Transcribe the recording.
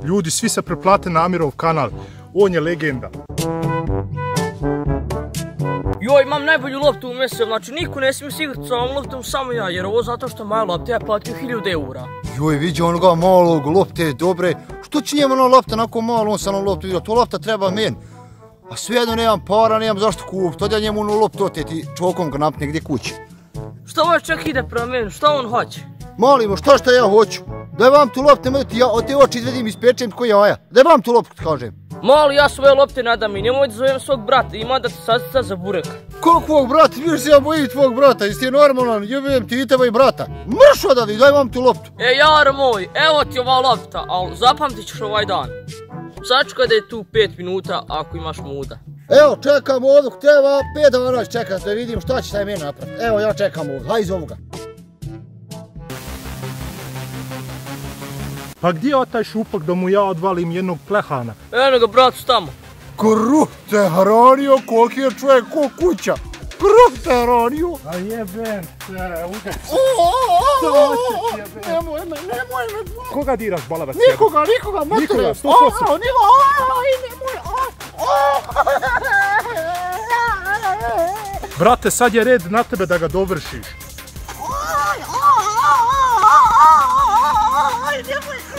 Ljudi, svi se preplate na Amirov kanal. On je legenda. Joj, imam najbolju loptu u mjesecu, znači niko ne smije se igrati sa ovom loptom, samo ja, jer ovo zato što moja lopta je platio 1000 eura. Joj, vidi onoga malog, lopte dobre. Što će njemu ona lopta nakon malo, on sa onom loptu igra? To lopta treba meni. A svejedno nemam para, nemam zašto kupiti. To da njemu onu loptu oteti čokom ga napne gdje kući. Šta ovaj čak ide prema meni, šta on hoće? Molimo, šta ja hoću? Daj vam tu lopte, ja od te oči izvedim i spečem tko jaja. Daj vam tu loptu, kažem. Mali, ja svoje lopte nadam i nemoj da zovem svog brata, ima da te sastica za burek. Kakvog brata? Viš se ja bojim tvog brata, jesi ti normalan, jebem ti i teba i brata. Mrš odavde, daj vam tu loptu. Jaro moj, evo ti ova lopta, ali zapamtit ćeš ovaj dan. Sačekaj da je tu 5 minuta ako imaš muda. Evo, čekam ovdje, treba 5 dana čekam da vidim šta će taj meni napraviti. Evo, ja čekam ovdje, hajde iz ovoga. Pa gdje je taj šupak da mu ja odvalim jednog plehana? Eno ga, brat, tamo. Kruh te hranio, koliki je čovjek ko kuća. Kruh te hranio. A jebem se, udec. Nemoj me. Koga diraš, balavac? Nikoga, matere. Nikoga, 100%. Brate, sad je red na tebe da ga dovršiš. Nemoj.